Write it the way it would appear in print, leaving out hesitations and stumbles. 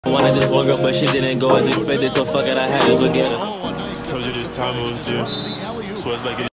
Wanted this one girl, but she didn't go as expected, so fuck it, I had to forget her. Told you this time it was different. So it's like